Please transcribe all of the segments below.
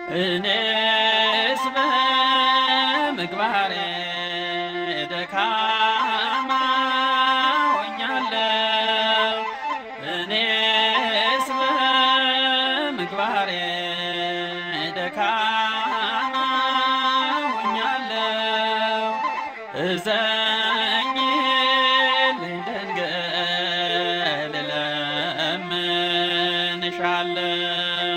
እኔስ በምግባሬ ደካማ ሆኛለሁ። እኔስ በምግባሬ ደካማ ሆኛለሁ። እዘኝልኝ ድንግል እለምንሻለሁ።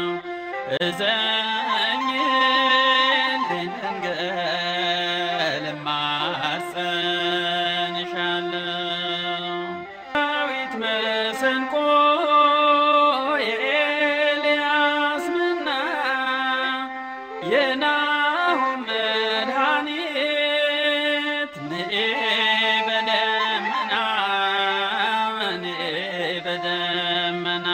እዘኝልኝ ድንግል እማጸንሻለሁ። ዳዊት መሰንቆ የኤልያስ መና የናሆም መድኃኒት ንኤ በደመና ንኤ በደመና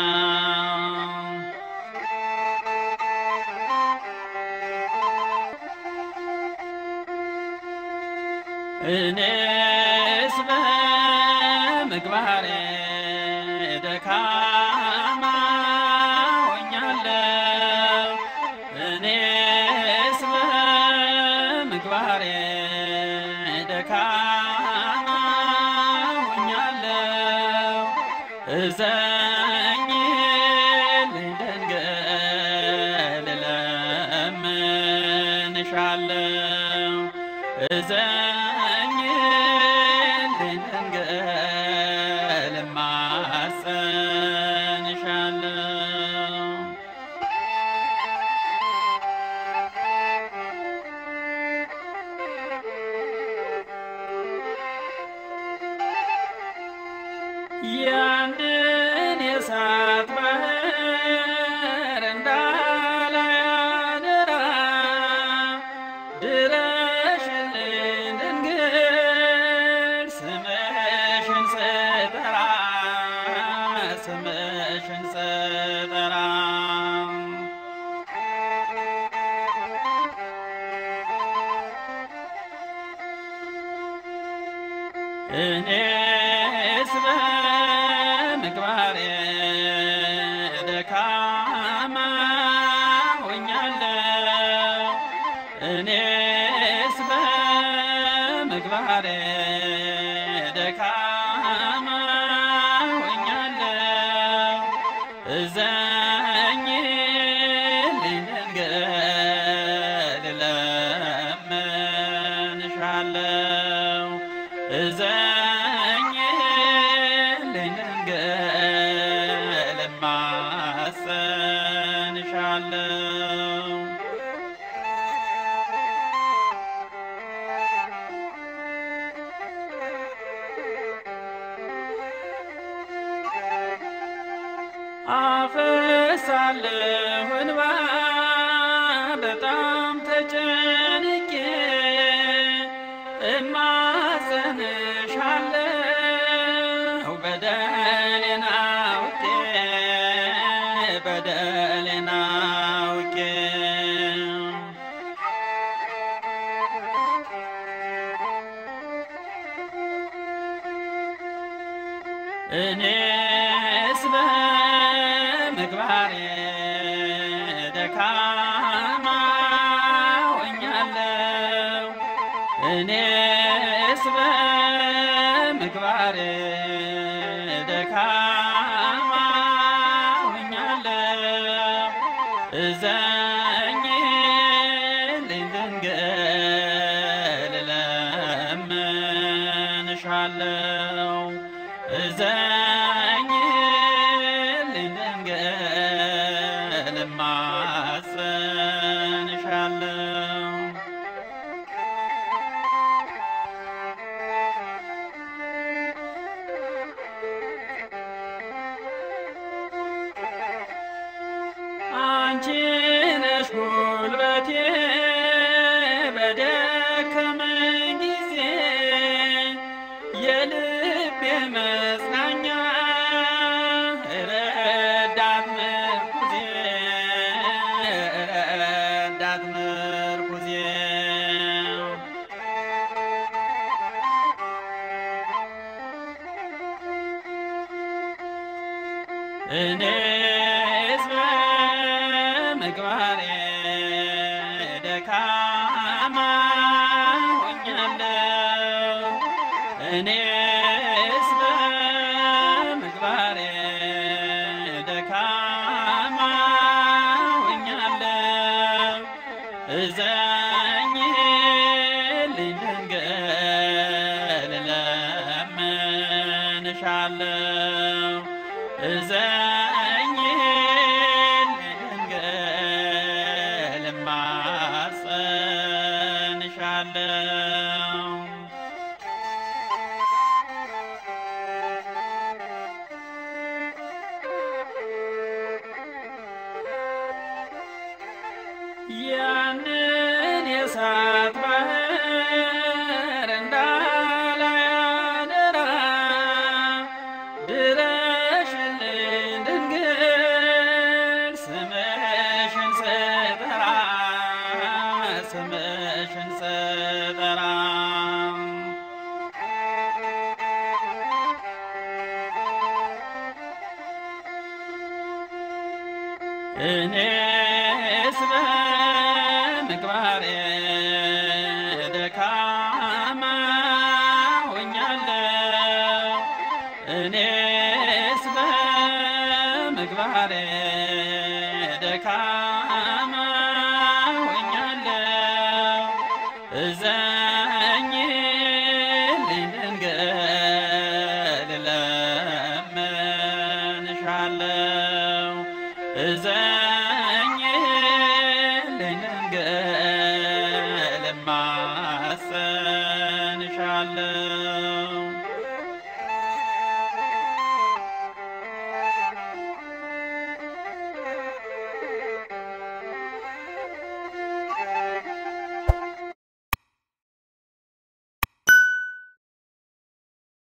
እኔስ በምግባሬ ደካማ ሆኛለሁ። እኔስ በምግባሬ ደካማ ሆኛለሁ። እዘኝልኝ ድንግል እለምንሻለሁ። እዘኝልኝ ድንግል እማጸንሻለሁ። ያንን የእሳት ባህር እንዳላይ አደራ ድረሽልኝ ድንግል ስምሽን ስጠራ ስምሽን ስጠራ እኔስ በምግባሬ ደካማ ሆኛለሁ። እኔስ በምግባሬ ደካማ ሆኛለሁ። እዘኝልኝ ድንግል እለምንሻለሁ። እዘኝልኝ ድንግል እማጸንሻለሁ። አፈሳለሁ እንባ በጣም ተጨንቄ እማጸንሻለሁ በደሌን አውቄ በደሌን አውቄ እኔስ በምግባሬ ደካማ ሆኛለሁ። እኔስ በምግባሬ ደካማ ሆኛለሁ። እዘኝልኝ ድንግል እለምንሻለሁ። እዘኝልኝ ድንግል እማጸንሻለሁ። አንቺ ነሽ ጉልበቴ በደከመኝ ጊዜ የልቤ መጽናኛ ረዳት ምርኩዜ ረዳት ምርኩዜ እኔስ በምግባሬ ያንን የእሳት ባህር እንዳላይ አደራ ድረሽልኝ ድንግል ስምሽን ስጠራ ስምሽን ስጠራ እኔስ በምግባሬ ደካማ ሆኛለሁ እኔስ በምግባሬ ደካማ